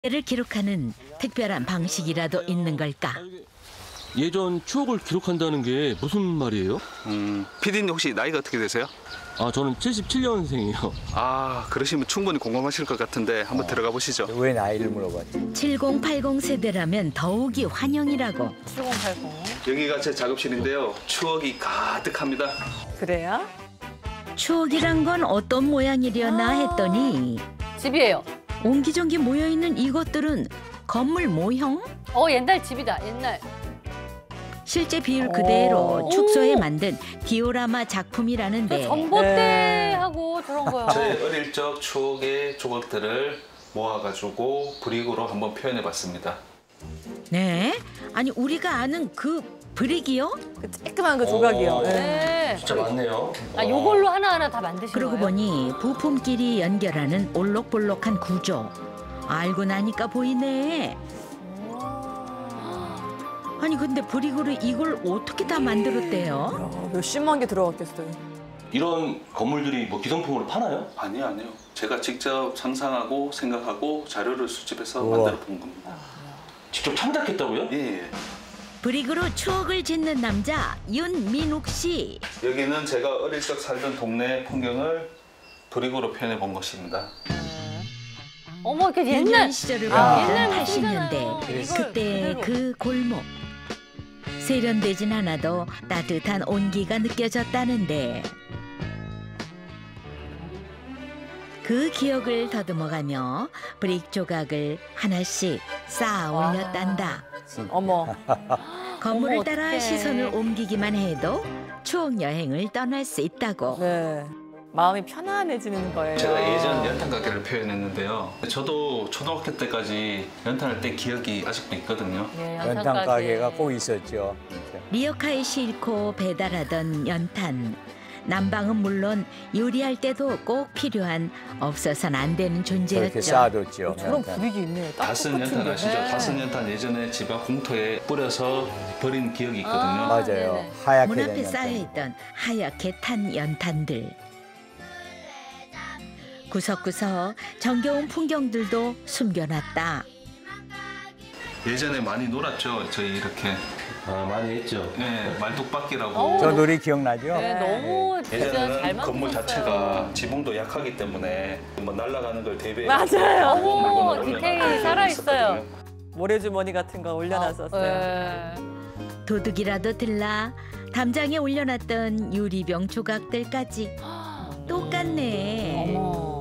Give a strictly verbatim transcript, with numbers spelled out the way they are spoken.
를 기록하는 특별한 방식이라도 있는 걸까? 예전 추억을 기록한다는 게 무슨 말이에요? 음, 피디님 혹시 나이가 어떻게 되세요? 아, 저는 칠십칠 년생이에요. 아, 그러시면 충분히 공감하실 것 같은데 한번 들어가 보시죠. 왜 나이를 물어봤지? 칠십, 팔십 세대라면 더욱이 환영이라고. 칠십, 팔십. 여기가 제 작업실인데요. 추억이 가득합니다. 그래요? 추억이란 건 어떤 모양이려나 했더니 집이에요. 옹기종기 모여있는 이것들은 건물 모형? 어, 옛날 집이다. 옛날. 실제 비율 그대로 오. 축소해 만든 디오라마 작품이라는데 저 전봇대하고 저런 거요. 제 어릴 적 추억의 조각들을 모아가지고 브릭으로 한번 표현해봤습니다. 네? 아니 우리가 아는 그 브릭이요? 그 쬐끄만 그 조각이요. 오. 네. 네. 진짜 많네요. 아, 요걸로 하나하나 다 만드신 그러고 거예요? 보니 부품끼리 연결하는 올록볼록한 구조. 알고 나니까 보이네. 아니 근데 브릭으로 이걸 어떻게 다 만들었대요? 야, 몇십만 개 들어갔겠어요. 이런 건물들이 뭐 기성품으로 파나요? 아니요, 아니요. 제가 직접 상상하고 생각하고 자료를 수집해서 우와. 만들어 본 겁니다. 직접 창작했다고요? 예, 예. 브릭으로 추억을 짓는 남자 윤민욱 씨. 여기는 제가 어릴 적 살던 동네 풍경을 브릭으로 표현해 본 것입니다. 어머, 그 유년 옛날. 시절을 아, 보내던 옛날 팔십 년대 모습이잖아요. 그때 이걸 그 골목. 세련되진 않아도 따뜻한 온기가 느껴졌다는데 그 기억을 더듬어가며 브릭 조각을 하나씩 쌓아 올렸단다. 어머. 건물을 어머, 따라 어떡해. 시선을 옮기기만 해도 추억 여행을 떠날 수 있다고. 네. 마음이 편안해지는 거예요. 제가 예전 연탄 가게를 표현했는데요. 저도 초등학교 때까지 연탄을 뗀 기억이 아직도 있거든요. 예, 연탄 가게가 꼭 있었죠. 리어카에 싣고 배달하던 연탄. 난방은 물론 요리할 때도 꼭 필요한 없어서는 안 되는 그렇게 존재였죠. 쌓아뒀죠. 저런 연탄. 분위기 있네요. 딱 다슨 똑같은 연탄 게. 아시죠? 네. 다슨 연탄 예전에 집 앞 공터에 뿌려서 버린 기억이 있거든요. 아. 맞아요. 네네. 하얗게 문 된 앞에 연탄. 쌓여있던 하얗게 탄 연탄들. 구석구석 정겨운 풍경들도 숨겨놨다. 예전에 많이 놀았죠. 저희 이렇게 아, 많이 했죠. 네, 말뚝박기라고. 어우, 저 놀이 기억나죠? 네, 너무 진짜 잘 예전에는 만드셨어요. 건물 자체가 지붕도 약하기 때문에 뭐 날아가는 걸 대비해 맞아요. 어머, 디테일이 살아있어요. 모래주머니 같은 거 올려놨었어요. 네. 도둑이라도 들라 담장에 올려놨던 유리병 조각들까지 똑같네. 어머.